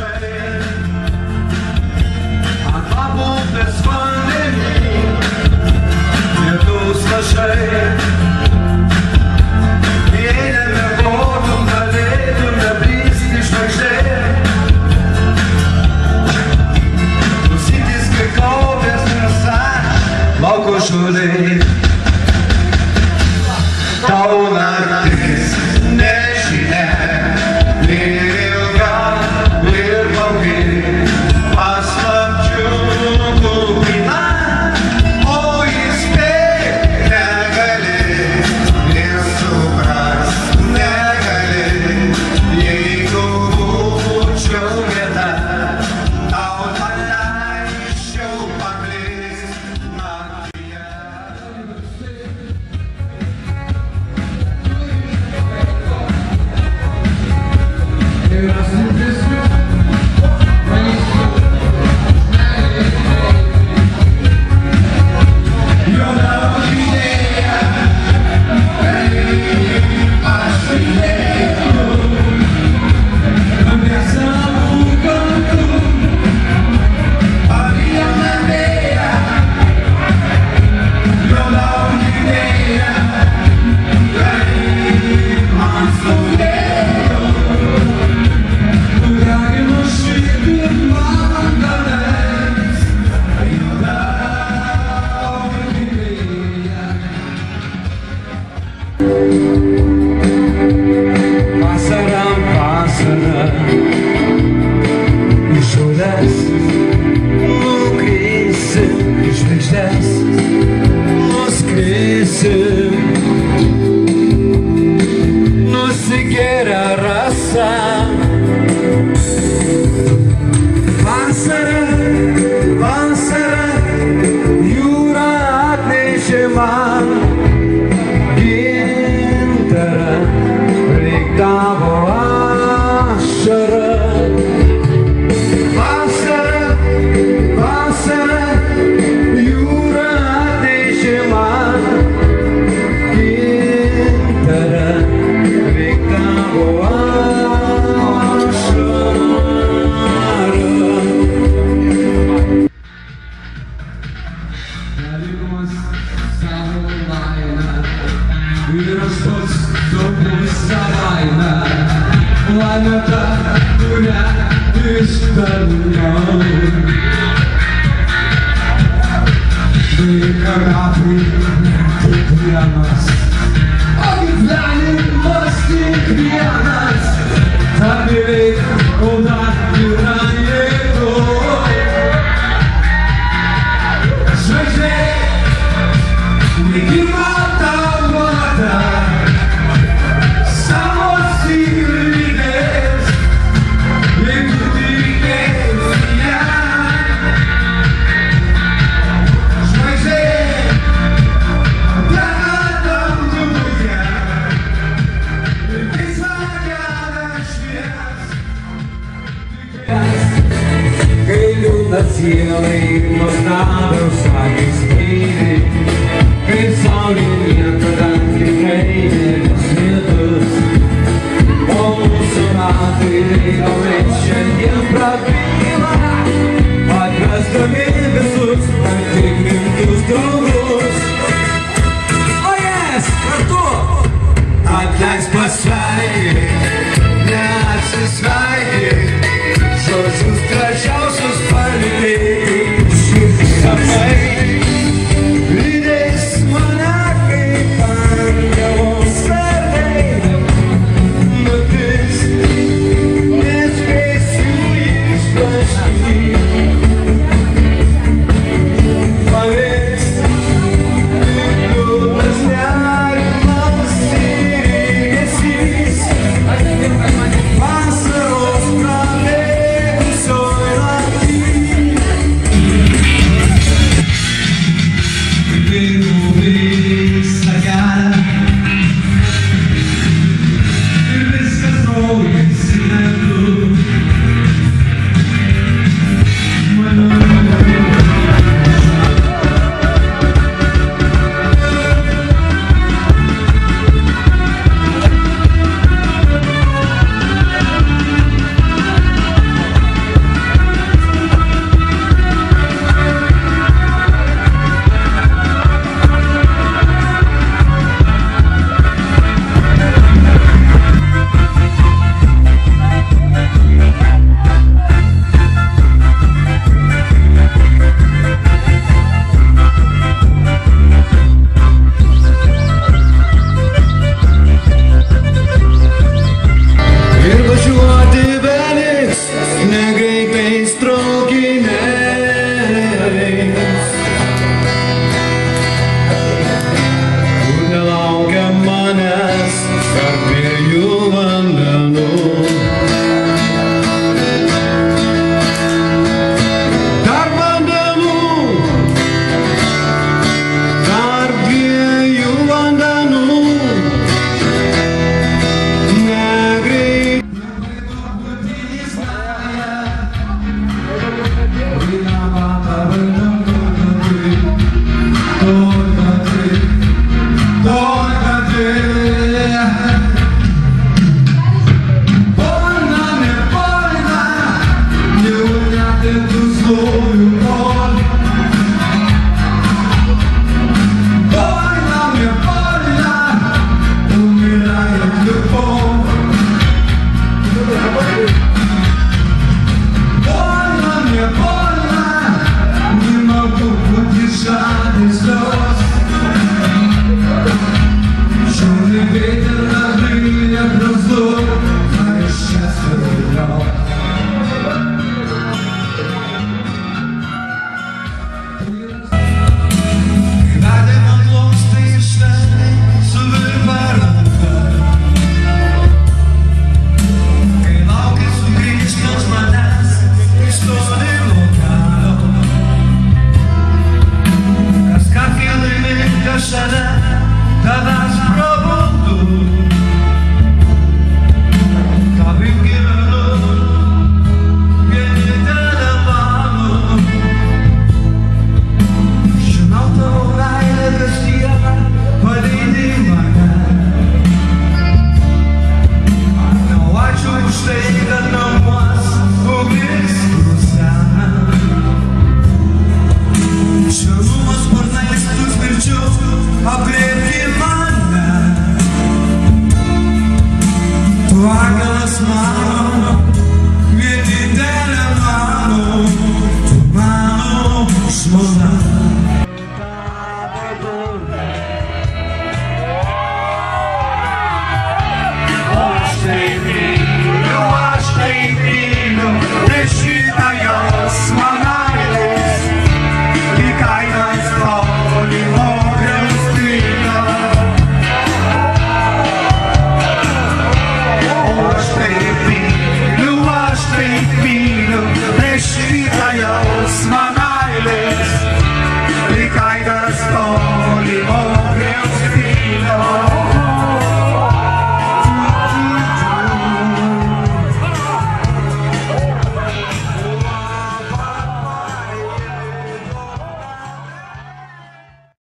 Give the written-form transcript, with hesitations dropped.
Tau naktis nežinia, ir ilga, ir baugi, paslapčių kupina, o įspėt negali, ir suprast negali, jeigu būčiau vieta, tau leisčiau paplist naktyje. Vasara, iš žolės nukrisim, iš žvaigždės nuskrisim, nusigėrę rasa. Vasara, vasara, jūra atnešė man gintarą, tavo ašara. Vasara, vasara, jūra atnešė man gintarą, lyg tavo ašara. Dalykumas savo laimę, ir aš pats visą laimę, laimę tą, kurią ištarnau. Vaiką ratai tik vienas, o gyvenimas tik vienas, dar beveik, o dar yra jėgų. Žvaigždė, likimą tau duoda, sielai nuostabiaus akys spindi, kaip saulė niekada tikrai nebus lietus, o mūsų ratai reikalai